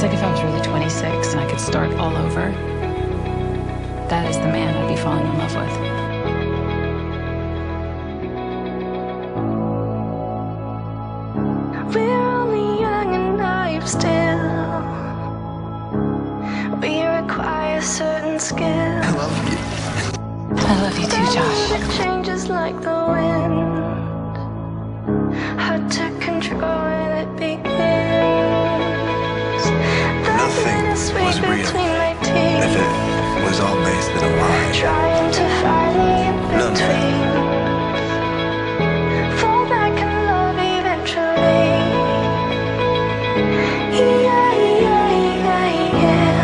It's like if I was really 26 and I could start all over, that is the man I'd be falling in love with. We're only young and naive still. We require certain skill. I love you. I love you too, Josh. It changes like the wind. Hard to control when it begins. Nothing was real if it was all based in a lie. Trying to find the in-between. Fall back in love eventually. Yeah, yeah, yeah,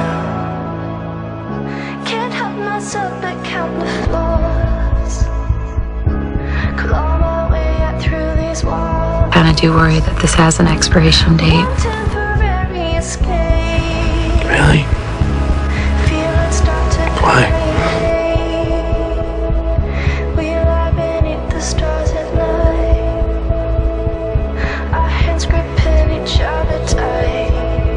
yeah. Can't help myself but count the flaws. Claw my way out through these walls. And I do worry that this has an expiration date. Temporary escape. Really? Feelings start to Why? fade. We lie beneath the stars at night. Our hands gripping each other tight.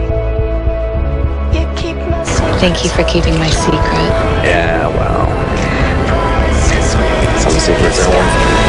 You keep my secret. Thank you for keeping my secret. Yeah, well, some secrets are worth it.